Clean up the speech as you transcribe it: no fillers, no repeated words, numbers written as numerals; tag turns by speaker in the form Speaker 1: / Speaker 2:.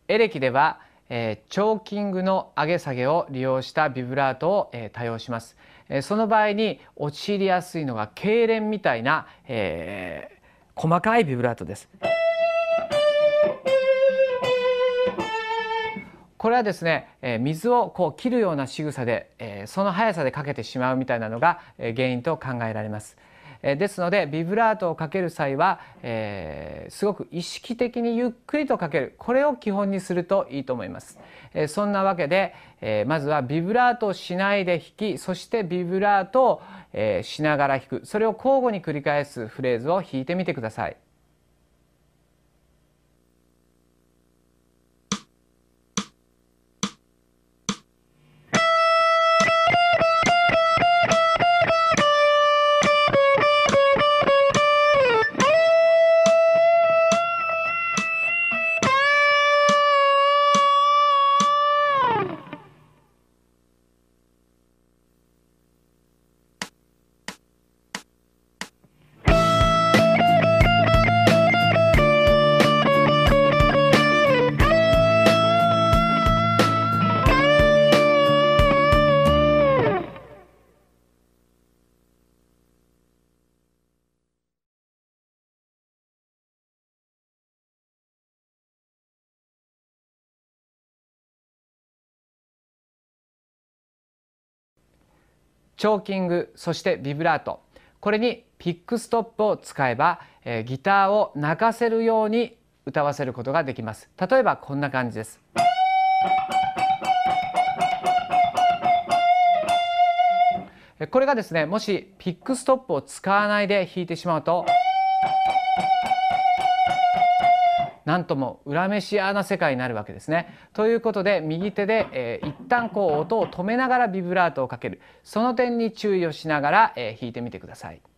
Speaker 1: エレキでは、チョーキングの上げ下げを利用したビブラートを、多用します。その場合に陥りやすいのが痙攣みたいな、細かいビブラートです。これはですね、水をこう切るような仕草で、その速さでかけてしまうみたいなのが、原因と考えられます。ですのでビブラートをかける際は、すごく意識的にゆっくりとかける、これを基本にするといいと思います。そんなわけで、まずはビブラートをしないで弾き、そしてビブラートを、しながら弾く、それを交互に繰り返すフレーズを弾いてみてください。チョーキング、そしてビブラート、これにピックストップを使えば、ギターを泣かせるように歌わせることができます。例えばこんな感じです。これがですね、もしピックストップを使わないで弾いてしまうと、なんとも恨めしやな世界になるわけですね。ということで右手で、一旦こう音を止めながらビブラートをかける、その点に注意をしながら、弾いてみてください。